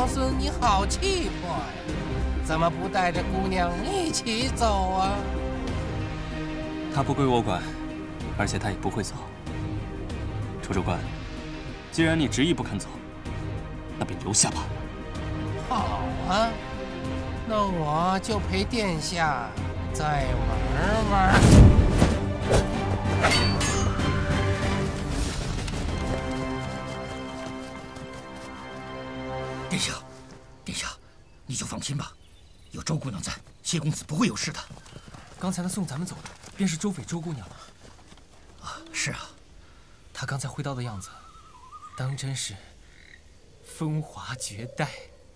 皇孙，你好气魄呀！怎么不带着姑娘一起走啊？ 她不归我管，而且她也不会走。楚州官，既然你执意不肯走，那便留下吧。 好啊，那我就陪殿下再玩玩。 殿下，殿下，你就放心吧，有周姑娘在，谢公子不会有事的。 刚才那送咱们走的，便是周妃周姑娘吗？ 啊，是啊。 她刚才挥刀的样子，当真是风华绝代。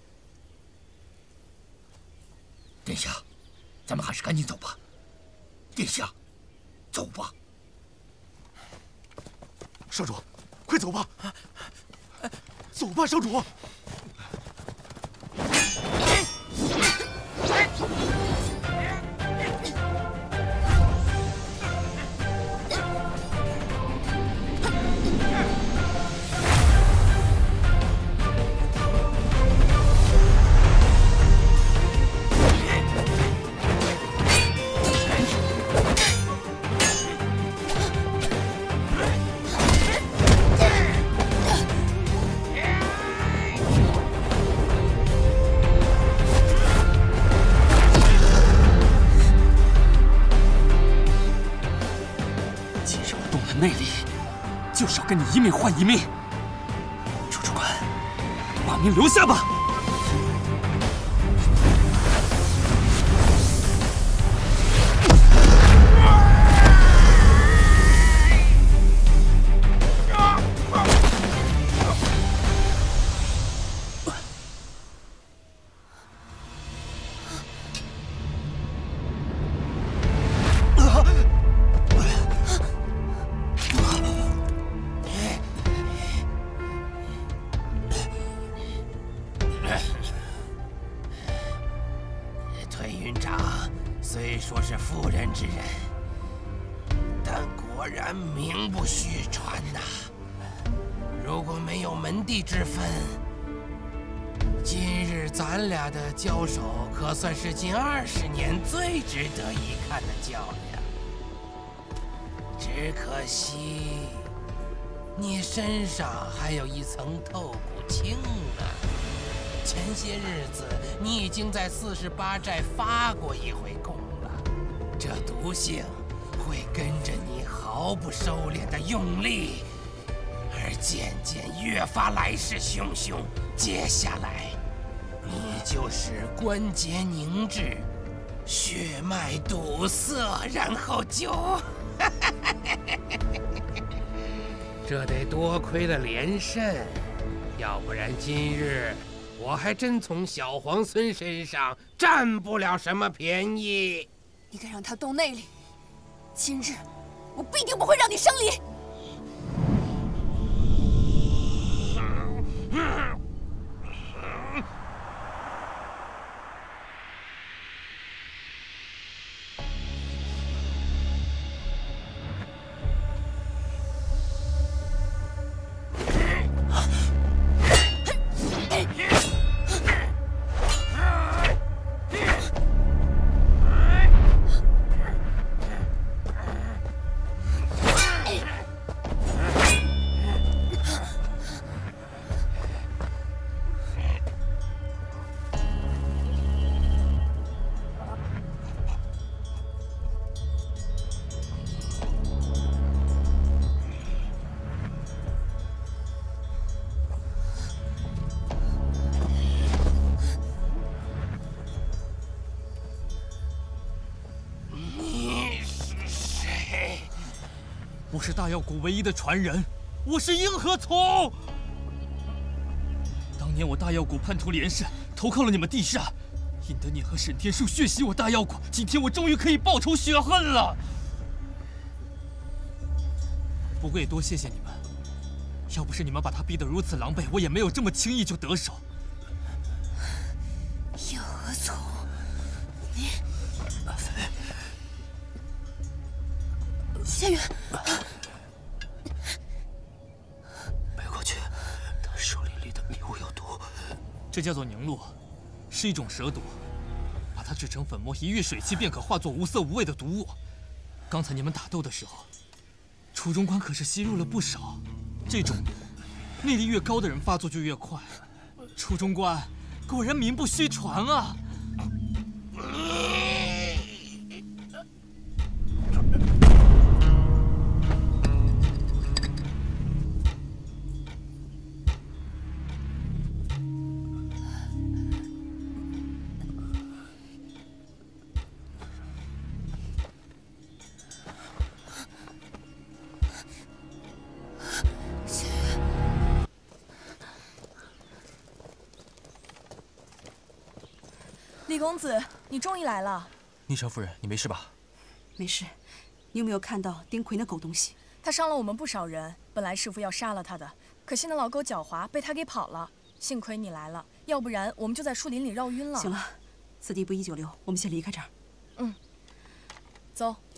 殿下，咱们还是赶紧走吧。殿下，走吧。 少主，快走吧！走吧，少主。 内力就是要跟你一命换一命。楚主官，把命留下吧。 交手可算是近20年最值得一看的较量，只可惜你身上还有一层透骨青啊！前些日子你已经在48寨发过一回功了，这毒性会跟着你毫不收敛的用力，而渐渐越发来势汹汹。接下来你就是关节凝滞，血脉堵塞，然后就……这得多亏了连胜，要不然今日我还真从小皇孙身上占不了什么便宜。 你敢让他动内力，今日我必定不会让你生离。 我是大药谷唯一的传人，我是硬河从。当年我大药谷叛徒连胜，投靠了你们地煞，引得你和沈天树血洗我大药谷。今天我终于可以报仇雪恨了。不过也多谢谢你们，要不是你们把他逼得如此狼狈，我也没有这么轻易就得手。 硬河从，你，仙元。 这叫做凝露，是一种蛇毒，把它制成粉末，一遇水汽便可化作无色无味的毒物。刚才你们打斗的时候，楚中官可是吸入了不少。这种毒，内力越高的人发作就越快。楚中官果然名不虚传啊！ 李公子，你终于来了。 逆城夫人，你没事吧？ 没事。你有没有看到丁奎那狗东西？ 他伤了我们不少人，本来师傅要杀了他的，可惜那老狗狡猾，被他给跑了。幸亏你来了，要不然我们就在树林里绕晕了。 行了，此地不宜久留，我们先离开这儿。 嗯，走。